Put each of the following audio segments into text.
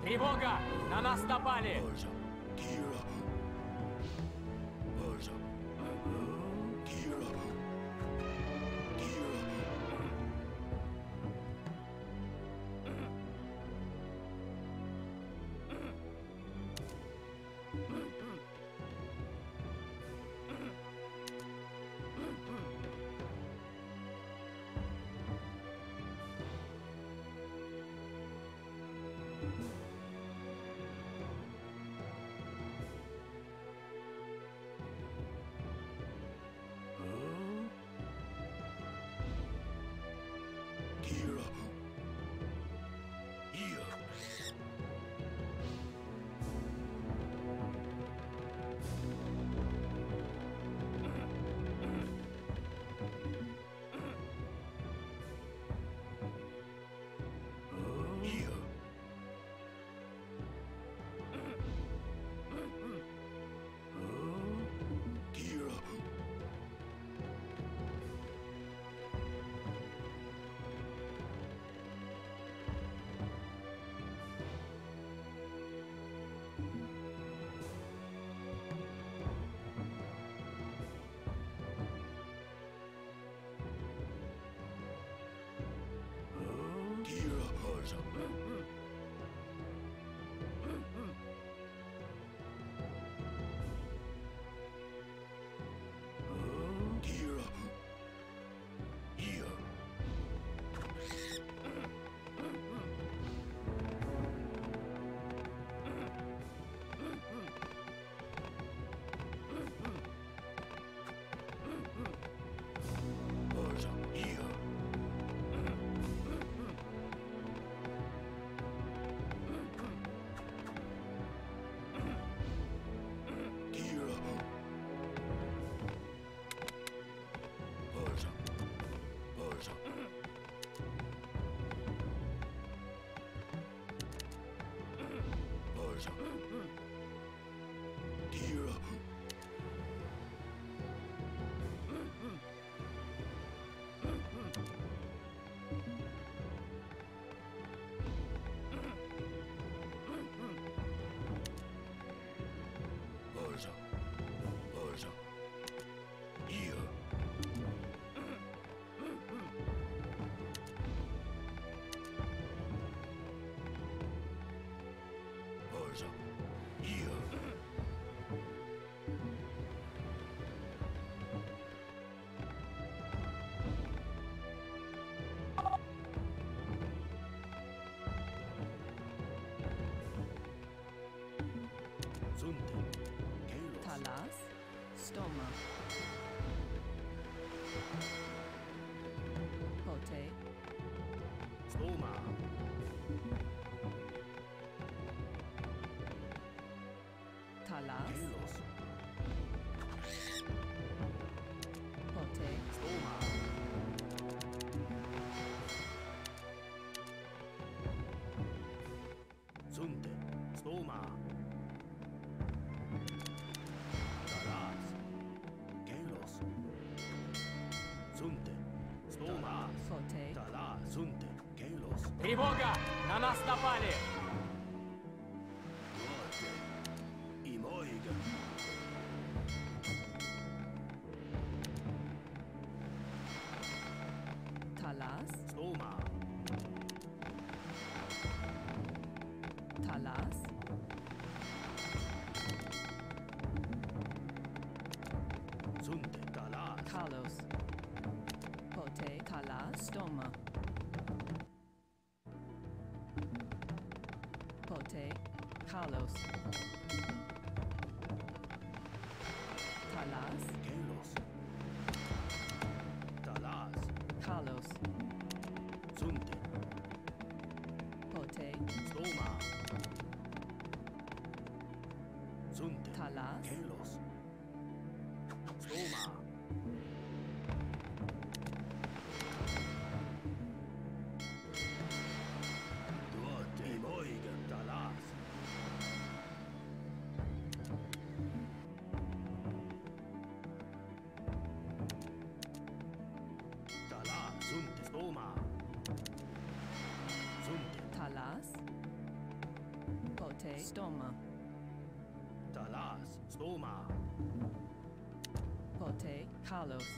Тревога! На нас напали! Talas, Stoma, Pote, Stoma, Talas, Kalos, Pote, Stoma, Sunte, Stoma, Talas, Kalos, Sunte, Stoma, Pote, Talas, Sunte, Kalos, Тревога! На нас напали! Duarte, Imoiga, Talas, Stoma, Talas, Sunte, Talas, Carlos, Pote, Talas, Stoma, Pote, Carlos, Talas, Kalos, Talas, Carlos, Sunte, Pote, Stoma, Sunte, Talas, Kalos, Stoma, Duarte, Imoiga, Talas, Talas, Sunte, Stoma, Sunte, Talas, Stoma. Talas. Stoma. Pote. Kalos.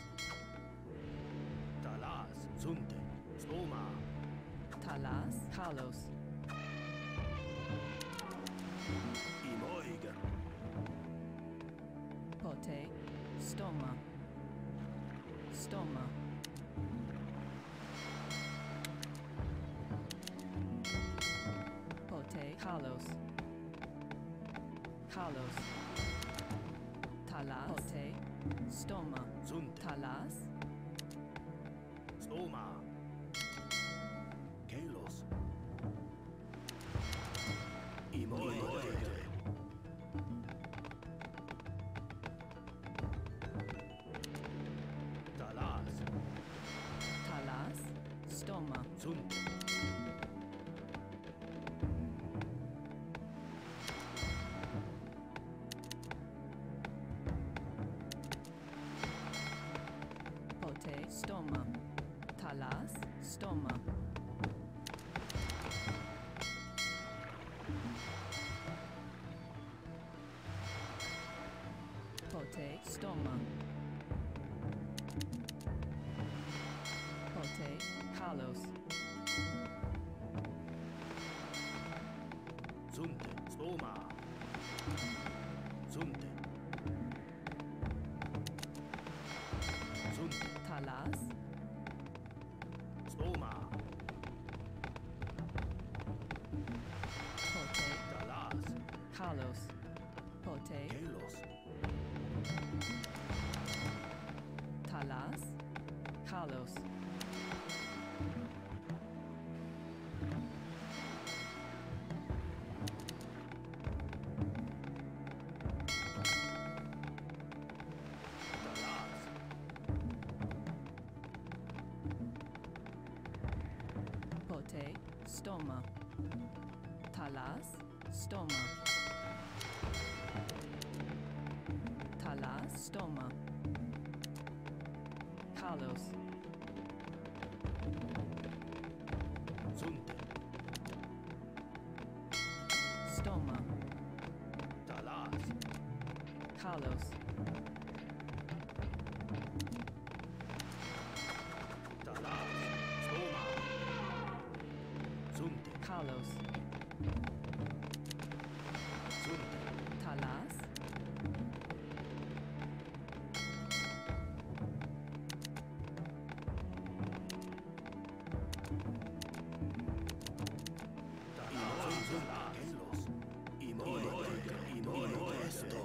Talas. Sunte. Stoma. Talas. Kalos. Imoiga. Pote. Stoma. Stoma. Pote. Kalos. Kalos. Talas. Pote. Stoma. Sunte. Talas. Stoma. Kelos. Imoiga. Talas. Talas. Stoma. Sunte. Pote. Stoma. Talas. Stoma. Pote. Stoma. Pote. Kalos. Sunte. Stoma. Sunte. Sunte. Talas. Stoma. Pote. Talas. Kalos. Pote. Kelos. Talas. Kalos. Talas. Pote. Stoma. Talas. Stoma. Talas. Stoma. Kalos. Sunte. Stoma. Talas. Kalos. Talas. Stoma. Sunte. Kalos. Sunte. Talas. Talas. Kelos. Imoiga. Imoiga. Esto.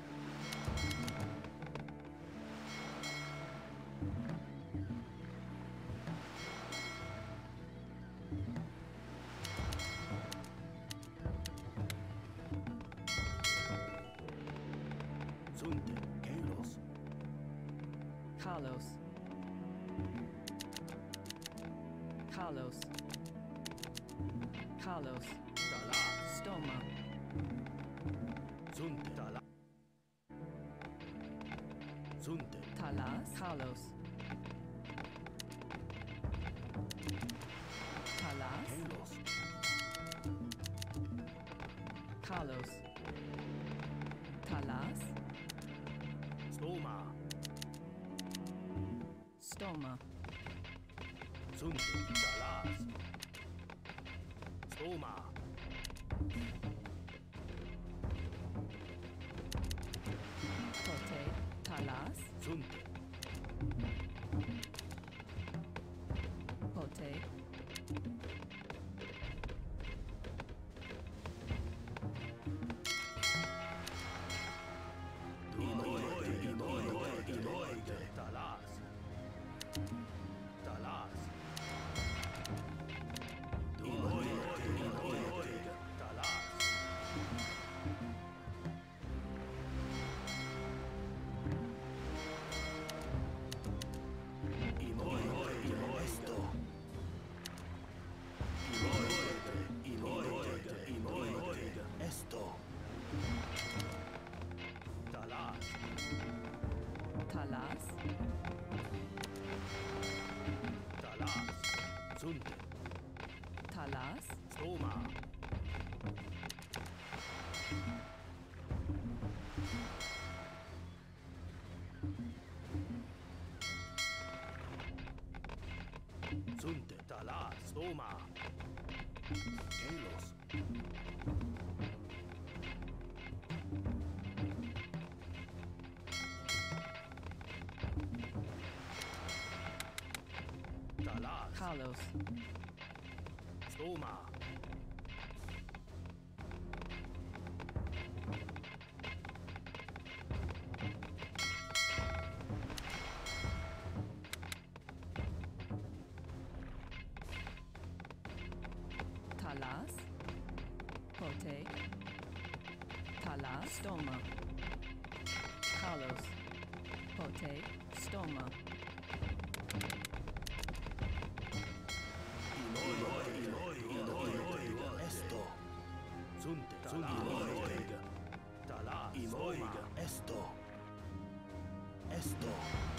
Sunte. Kelos. Kalos. Kalos. Kalos. Talas. Stoma. Sunte. Talas. Sunte. Talas. Kalos. Talas. Kelos. Kalos. Talas. Stoma. Stoma. Sunte. Talas. Stoma. Pote. Talas. Sunte. Pote. Imoiga. Imoiga. Imoiga. Talas. Talas. Imoiga. Imoiga. Talas. Imoiga. Esto. Imoiga. Imoiga. Imoiga. Esto. Talas. Talas. Talas. Sunte. Talas. Stoma. Sunte, Tala, Stoma. Kalos. Tala, Carlos. Stoma. Talas. Pote. Talas. Stoma. Carlos. Pote. Stoma. Esto. Sunte, Tala, Tala, Stoma. Esto. Esto.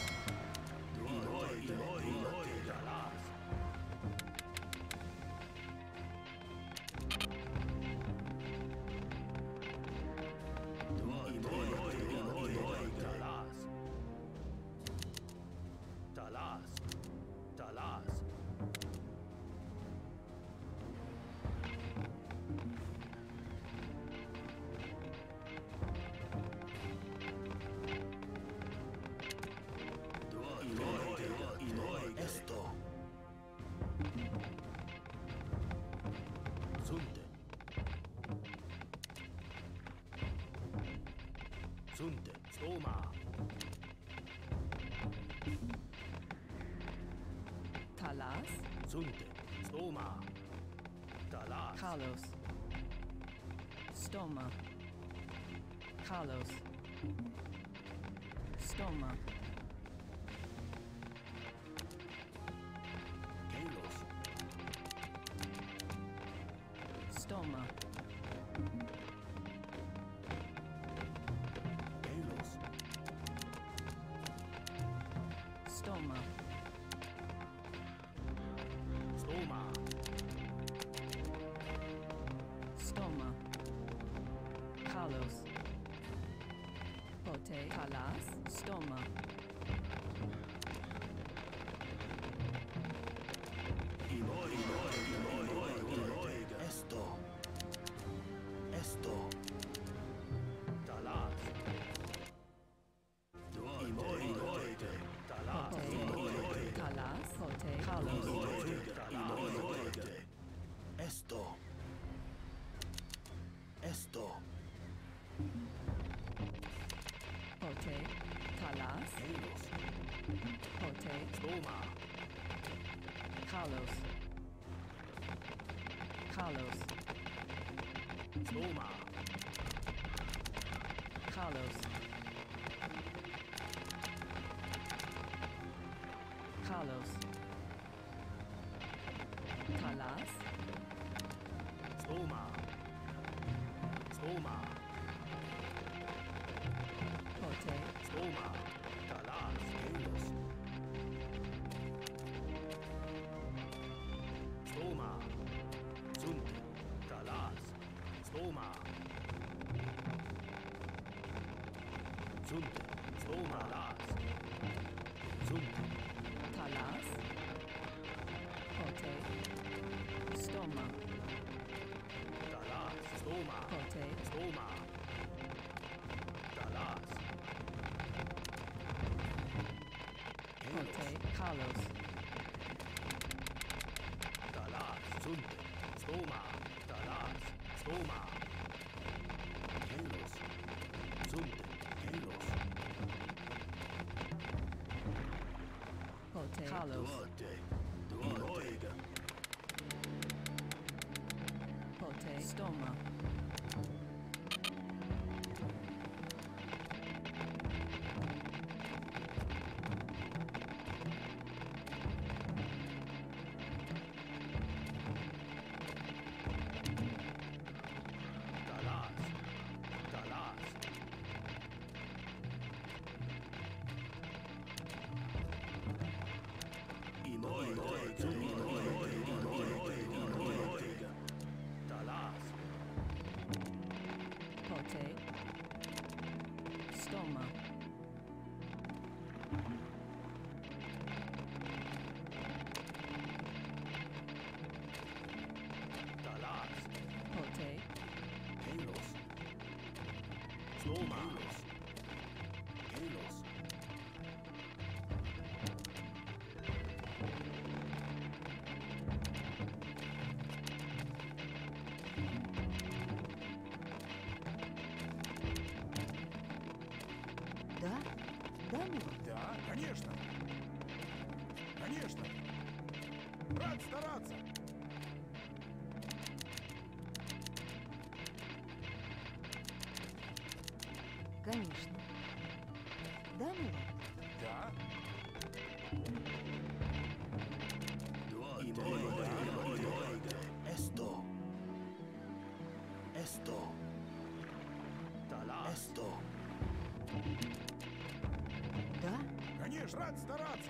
Talas. Talas. Talas. Esto. Sunte. Sunte. Stoma. Talas. Sunte. Stoma. Talas. Carlos. Stoma. Carlos. Stoma. Kalos. Stoma. Kalos. Stoma. Stoma. Stoma. Carlos. Pote. Talas. Stoma. Esto. Esto. Talas. Talas. Pote. Talas. Pote. Carlos. Esto. Esto. Pote. Talas. Kalos. Pote. Stoma. Carlos. Carlos. Stoma. Carlos. Carlos. Talas. Stoma. Stoma. Pote. Stoma. Talas. Kalos. Stoma. Sunte. Talas. Stoma. Sunte. Stoma. Talas. Sunte. Talas. Pote. Stoma. Talas. Stoma. Pote. Stoma. Talas. Pote. Carlos. Talas. Sunte. Stoma. Talas. Stoma. Kalos. Sunte. Kalos. Pote. Carlos. Duarte. Pote. Stoma. Talas. Talas. Talas. Да, милорд? Да, конечно. Конечно. Рад стараться. Конечно. Да, милорд? Да. Esto. Esto. Talas. Esto. Да? Конечно, рад стараться.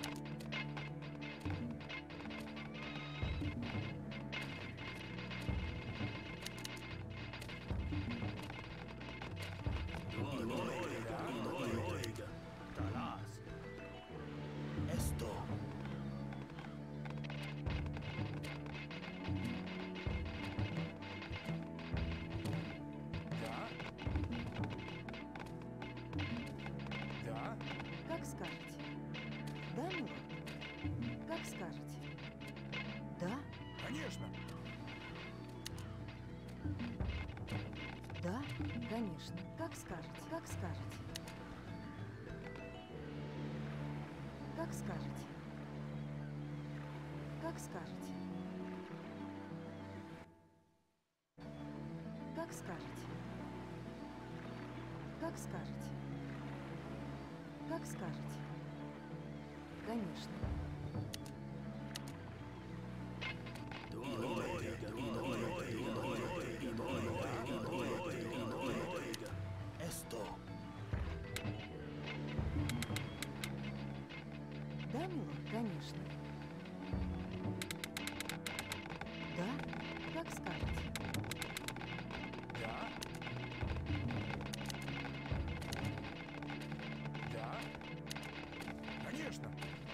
Talas. Esto. Да. Да. Как скажете. Да, милорд? Как скажете. Да? Конечно. Да? Конечно. Как скажете. Как скажете. Как скажете. Как скажете. Как скажете. Как скажете. Как скажете. Конечно. Esto. Да, милорд, конечно. Да? Как скажете. Да. Да. Конечно.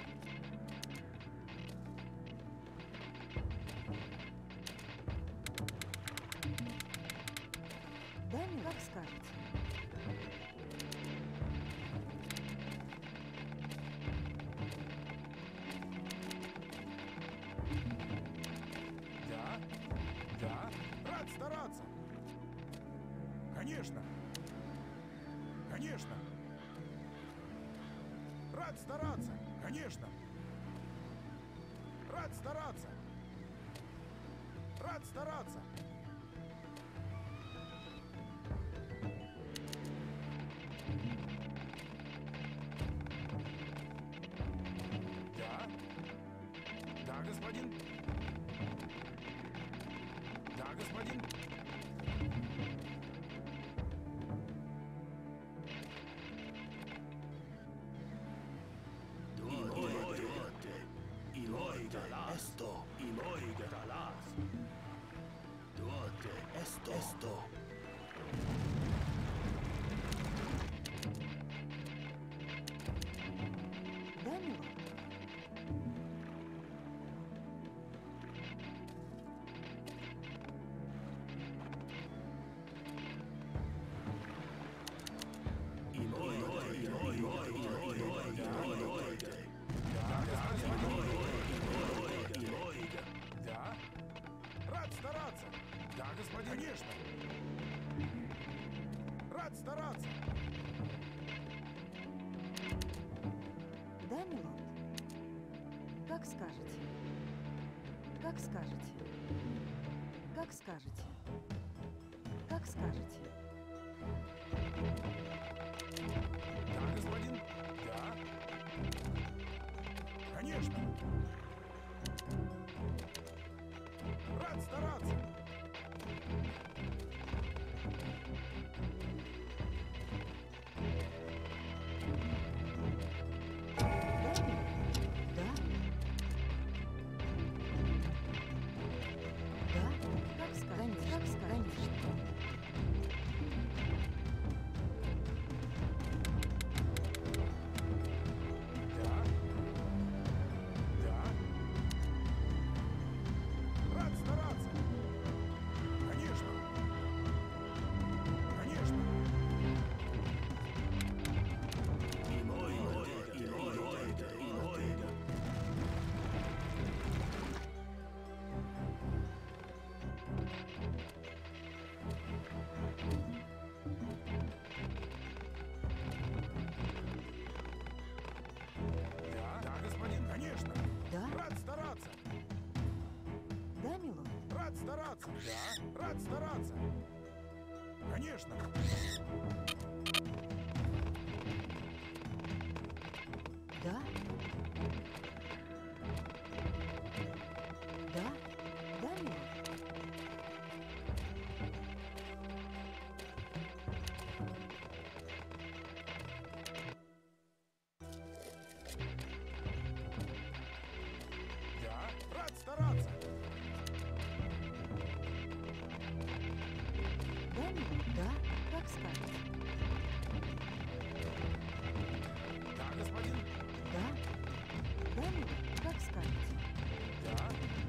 Да, милорд, как скажете. Да. Да. Рад стараться. Конечно. Конечно. Рад стараться. Конечно. Рад стараться. Рад стараться. Да. Да, господин. Да, господин. Esto. Talas. Esto. Esto. Да, милорд? Да. Рад стараться. Да, господин. Конечно. Рад стараться. Да, милорд? Как скажете. Как скажете. Как скажете. Как скажете. Да, господин. Да. Конечно. Рад стараться. Да, милорд? Да? Да? Как скажете. Как скажете. стараться. Да. Рад стараться. Конечно. Да. Да. Да, милый. Да. Рад стараться. Да, милый. Да. Как скажете. Да, господин. Да. Да, милый. Как скажете. Да.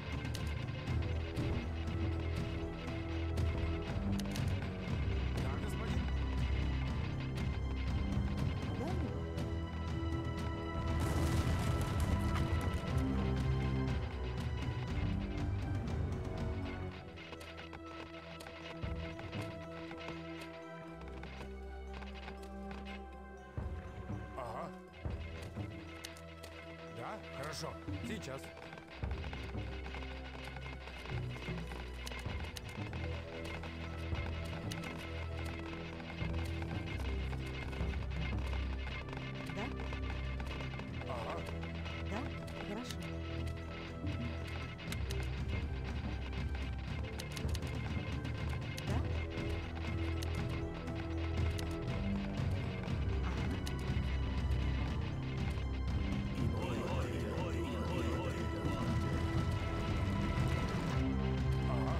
Да, господин. Да, милый. Ага. Да, хорошо. Сейчас. Да. Ага. Да. Хорошо. Да. Ага. Ага.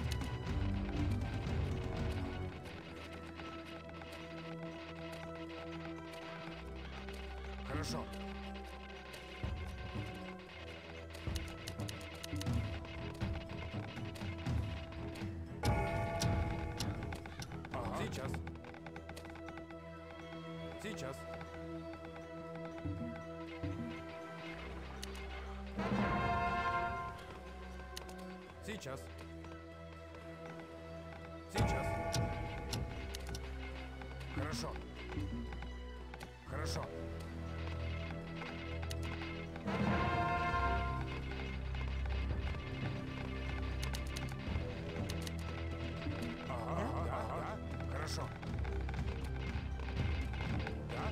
Хорошо. Ага. Сейчас. Сейчас. Сейчас. Сейчас. Хорошо. Хорошо. Ага, ага, да, хорошо. Да?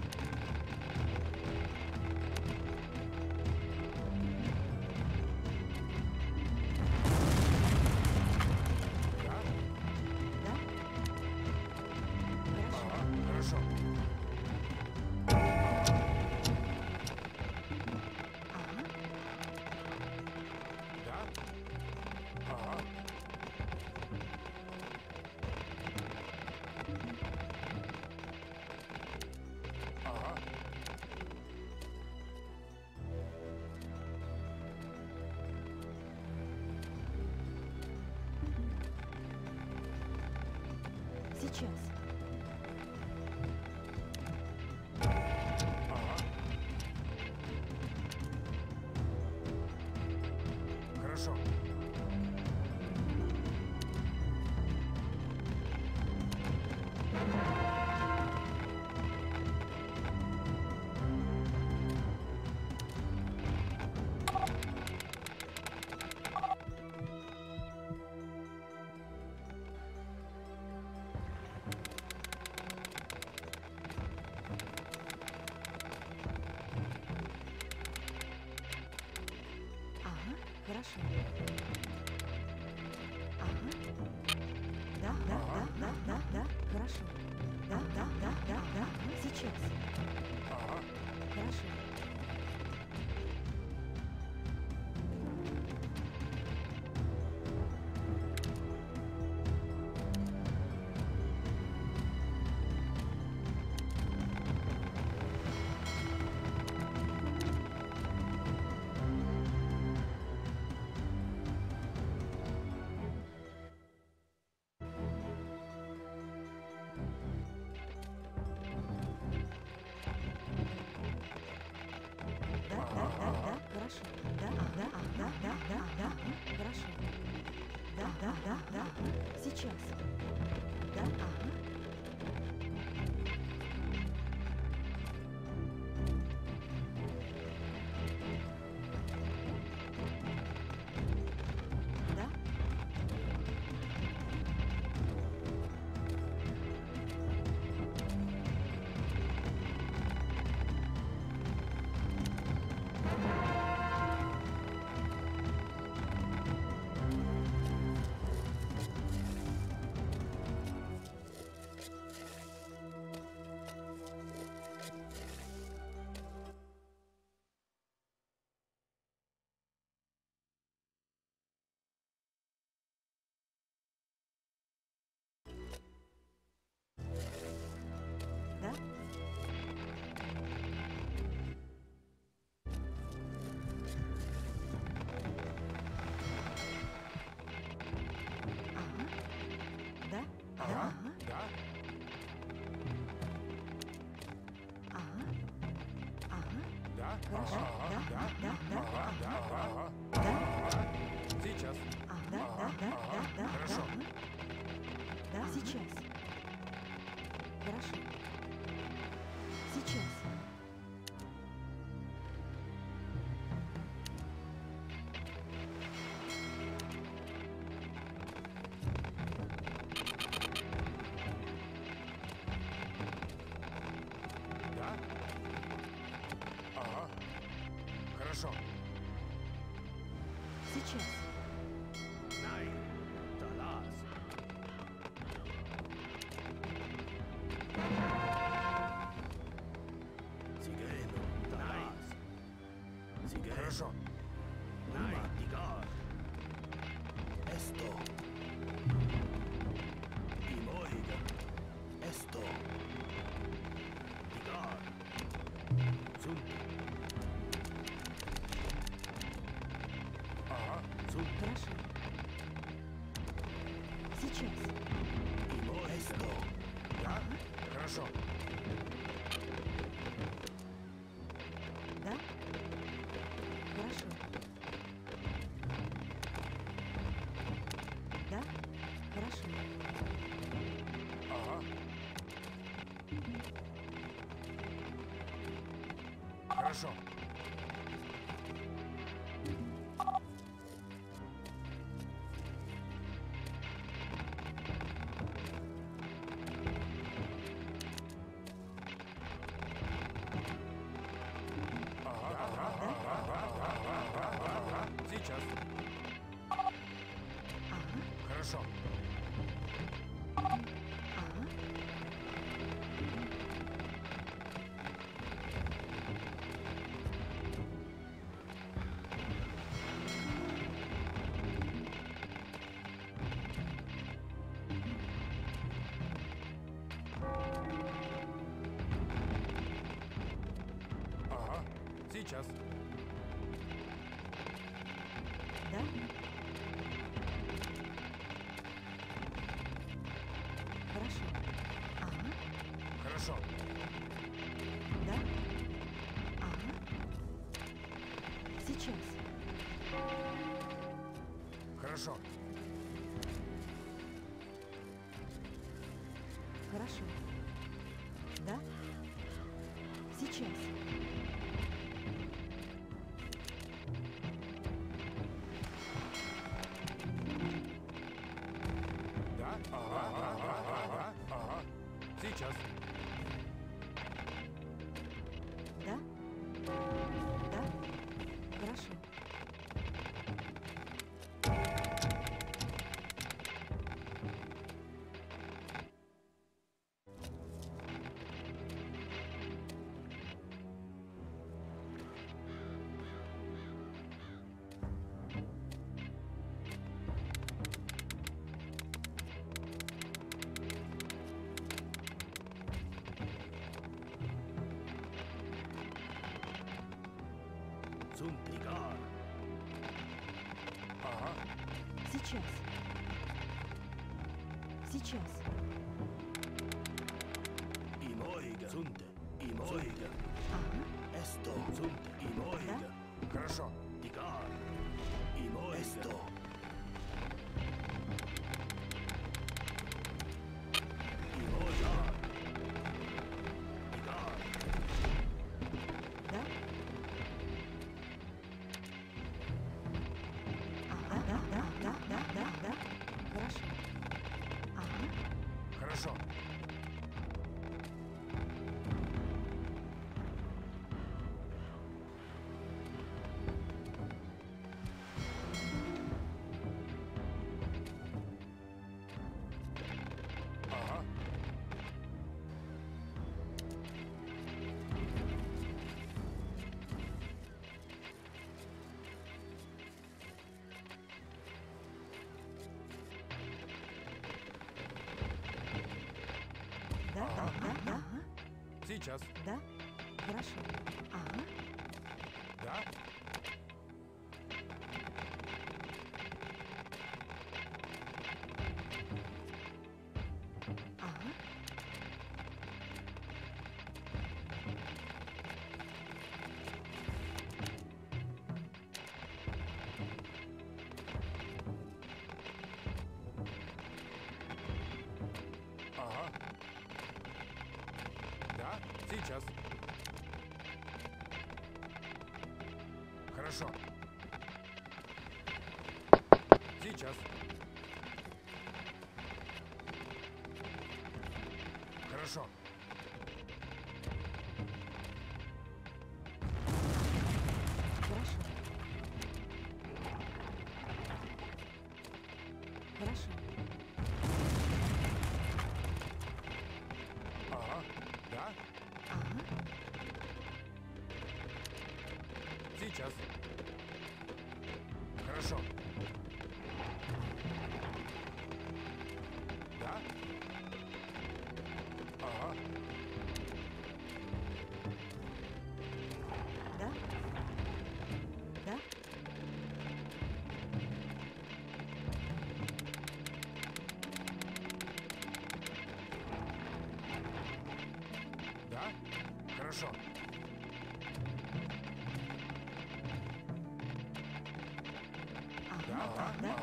Да? Да. Хорошо. Ага, хорошо. Ага. Да? Ага. Ага. Сейчас. Ага. Хорошо. Ага. Хорошо. Ага. Да, да, да, да, да, да. Хорошо. Да, да, да, да, да. Сейчас. Ага. Хорошо. Да. Сейчас. Да, ага. Да. Сейчас. Хорошо. Сейчас. Да? Ага. Хорошо. Сейчас. Nein. Talas. Sigeno. Talas. Sigeno. Хорошо. Nein. Digar. Esto. Imoiga. Esto. Digar. Sunt. Ага. Sunt. Хорошо. Сейчас. Imo. Esto. Да? Хорошо. Да? Хорошо. Да? Хорошо. Ага. Хорошо. Сейчас. Ага. Хорошо. Ага. Ага. Сейчас. Да? Хорошо. Ага. Хорошо. Да? Ага. Сейчас. Хорошо. Хорошо. Да? Сейчас. Да? Ага. Сейчас. Да? Да? Хорошо. Sunt. Digar. Ага. Сейчас. Сейчас. Imoiga. Sunt. Imoiga. Ага. Esto. Sunt. Imoiga. Хорошо. Digar. Imoiga. Esto. Imoiga. Digar. Да? Ага. Да. Хорошо. Ага. Хорошо. Ага. Да. Ага. Сейчас. Да. Хорошо. Ага. Да? Ага. Сейчас. Хорошо. Сейчас. Хорошо. Хорошо. Хорошо. Ага. Да? Ага. Сейчас. Хорошо. Да? Ага. Да? Да? Да? Хорошо. Ага. Да,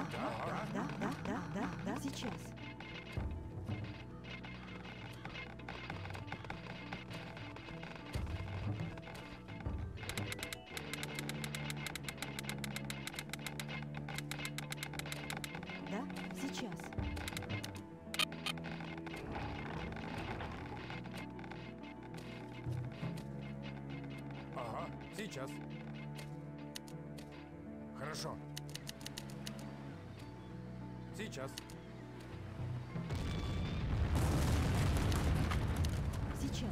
да. Сейчас. Да, сейчас. Ага. Сейчас. Хорошо. Сейчас. Сейчас.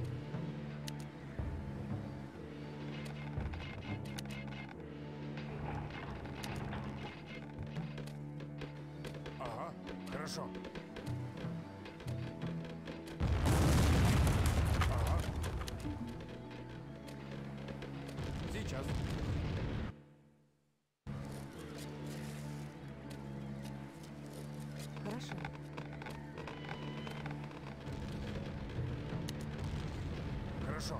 Ага. Хорошо. Ага. Сейчас. Хорошо. Хорошо.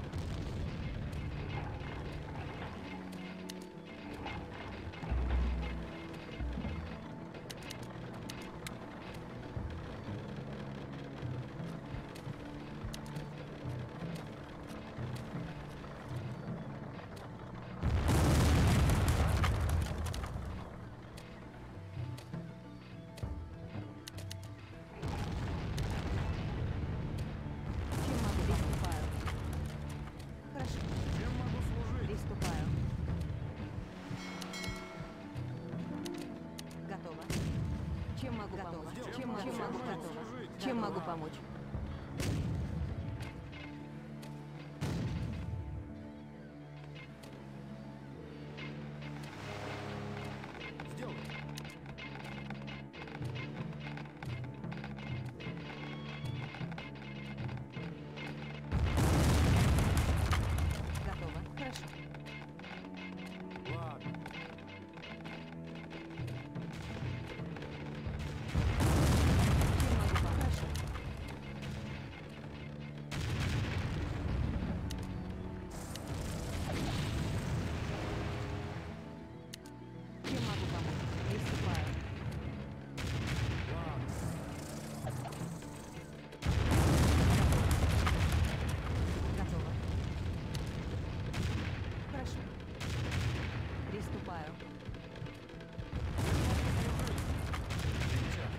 Чем могу? Приступаю. Хорошо. Чем могу служить? Приступаю. Готово. Чем могу помочь? Чем могу готово? Чем могу помочь? Сделаю. Готово. Хорошо. Ладно. Чем могу помочь? Хорошо. Чем могу помочь? Приступаю. Готово. Хорошо. Приступаю. Сейчас.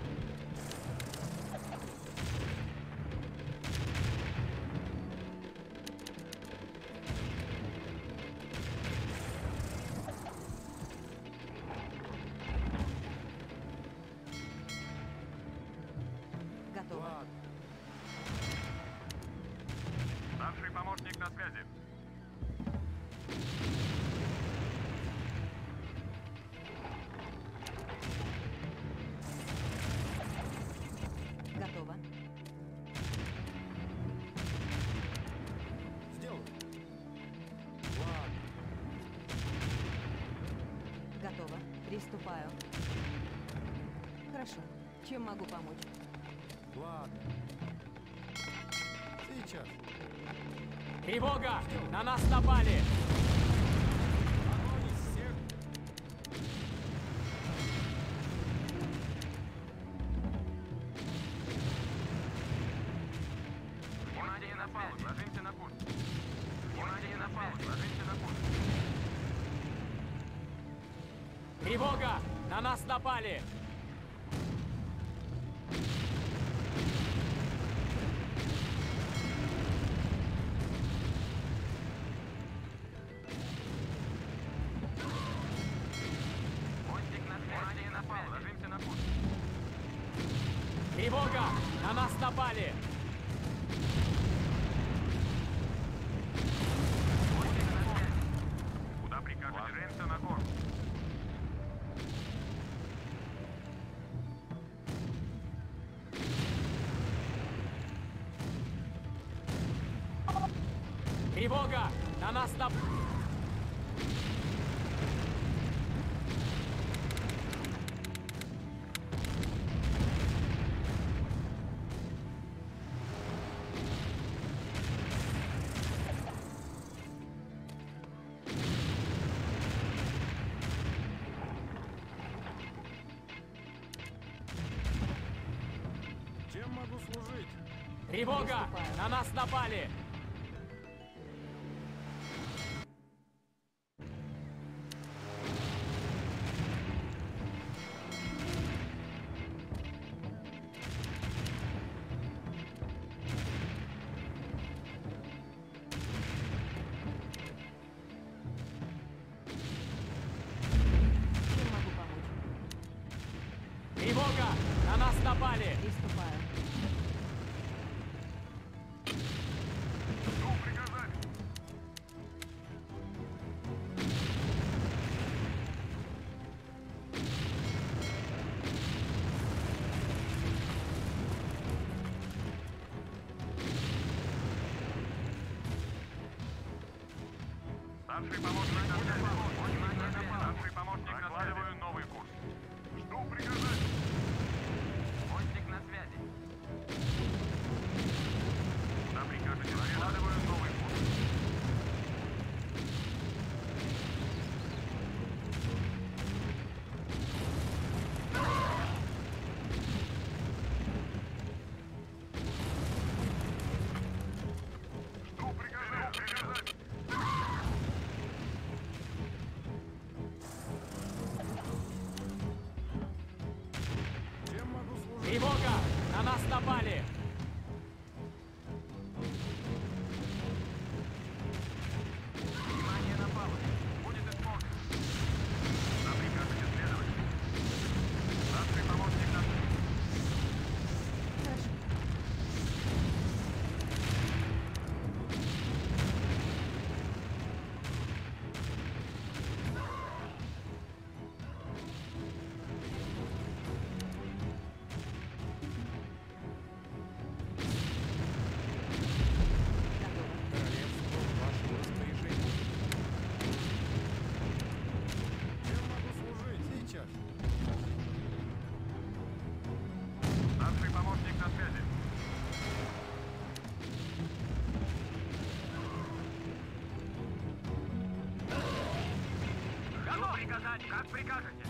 Готово. Ладно. Старший помощник на связи. Готово. Сделаю. Ладно. Готово. Приступаю. Хорошо. Чем могу помочь? Ладно. Сейчас. Тревога! На нас напали! Огонь из всех. Внимание на связь! Тревога! На нас напали! Ложимся на курс. Тревога! На нас напали! Куда прикажете? Ложимся на курс. Тревога! На нас напали! Чем могу служить? Тревога! На нас напали! Чем могу помочь? Тревога! На нас напали! Приступаю. Что приказать? Старший помощник на связи. Старший помощник на связи. Накладываю новый курс. Что приказать? Помощник на связи. Куда прикажете? Накладываю новый курс. Что приказать? Чем могу служить? Тревога! На нас напали! Внимание на палубе! Будет исполнен! Куда прикажете следовать? Старший помощник на... Хорошо. Королевство в вашем распоряжении. Чем могу служить? Сейчас. Старший помощник на связи. Готов приказать, как прикажете.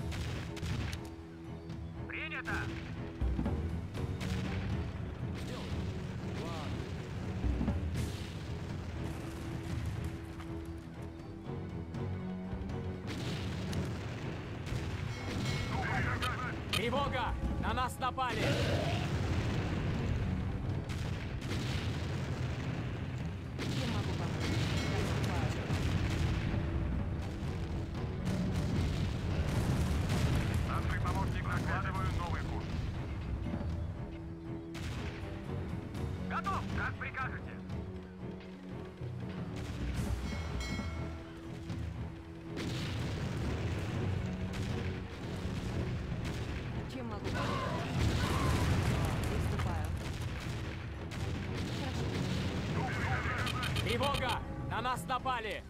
Принято! Сделай. Ладно. Тревога! На нас напали! Чем могу помочь? Приступаю. Старший помощник, накладываю новый курс. Готов! Как прикажете. Чем могу помочь? Приступаю. Хорошо. Тревога! На нас напали!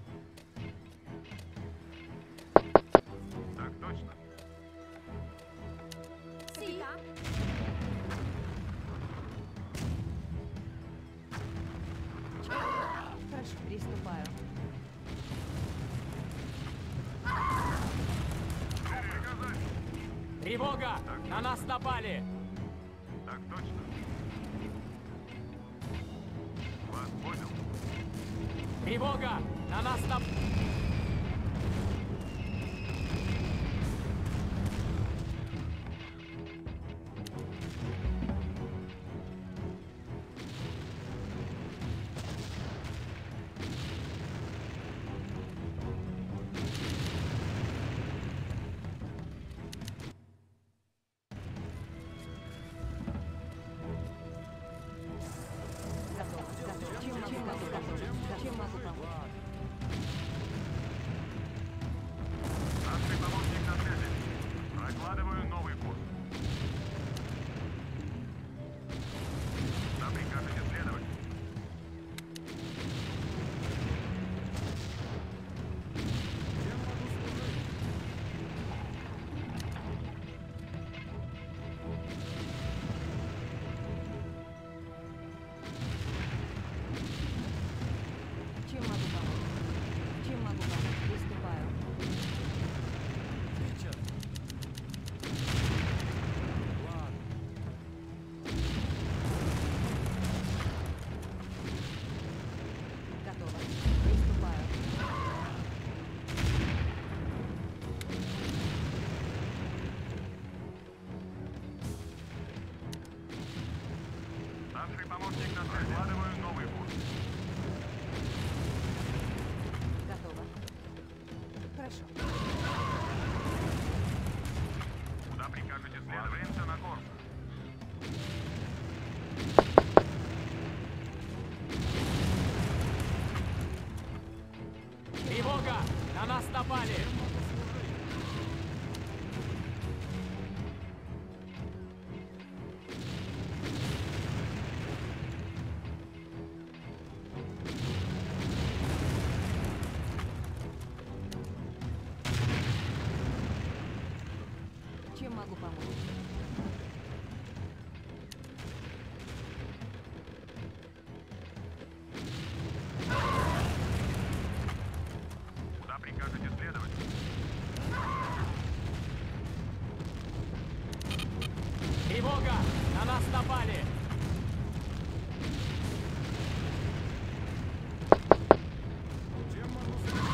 Так точно. Хорошо. Приступаю. Тревога! На нас напали! Так точно. Вас понял. Тревога! На нас напали! могу помочь? Куда прикажете следовать? Тревога! На нас напали! Чем могу служить?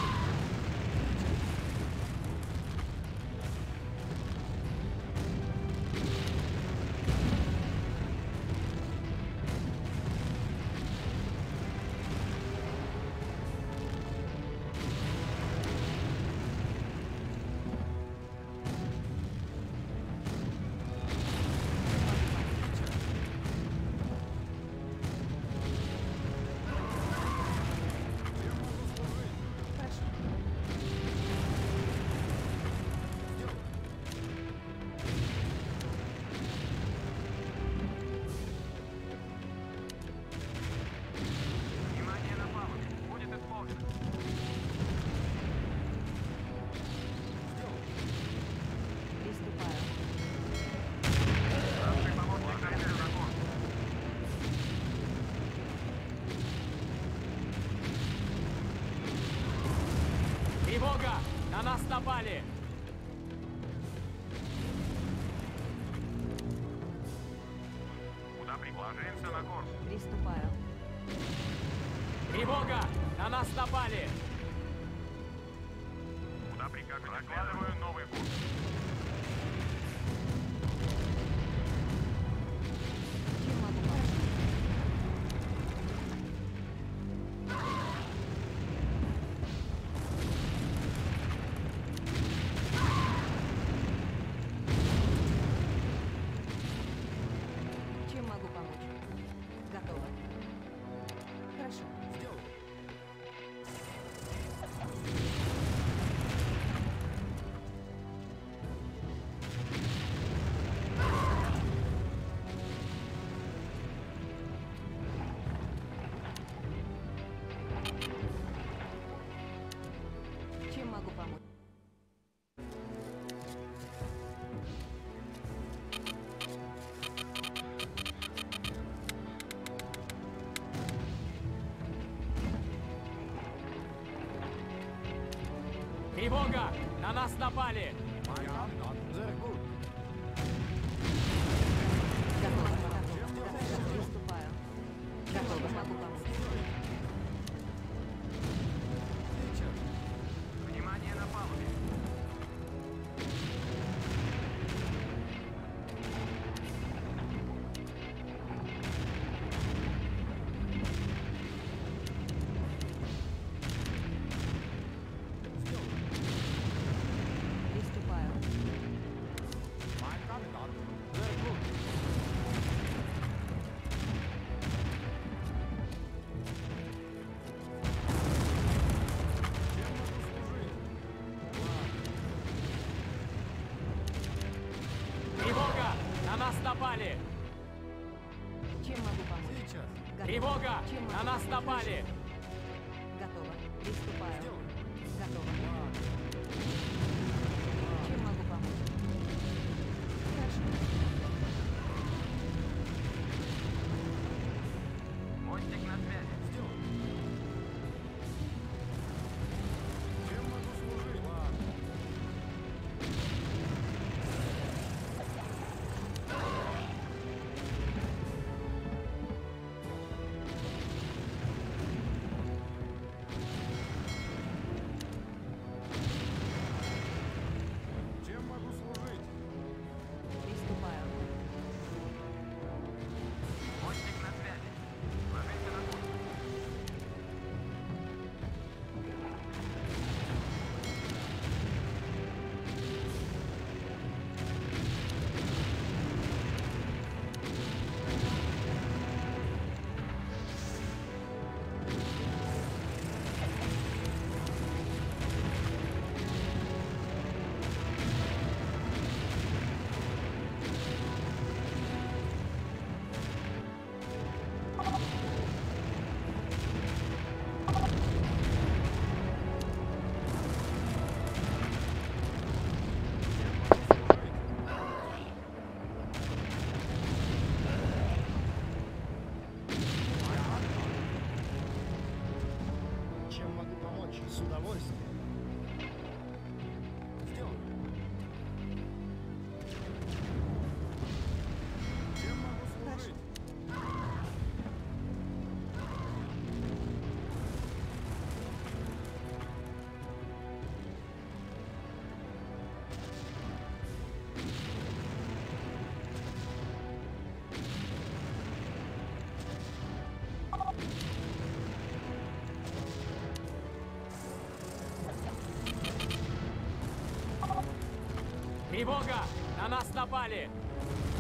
Чем могу служить? Хорошо. Внимание на палубе. Будет исполнено. Приступаю. Старший помощник командира на курс. Тревога! На нас напали! Куда ложимся на курс? Приступаю. Тревога! На нас напали! Куда прикажете? Прокладываю новый курс. Чем могу помочь? Чем могу помочь? Готово. Хорошо. Чем могу помочь? Тревога! На нас напали! Готово. Приступаю. Готово. Могу помочь. Внимание на палубе. Приступаю. Тревога! На нас напали! Чем могу помочь? Готово. Тревога! Чем могу На нас помочь? напали! Готово. Приступаю. Готово. Чем могу помочь? Хорошо. Мостик на связи. Чем могу служить? Тревога! На нас напали!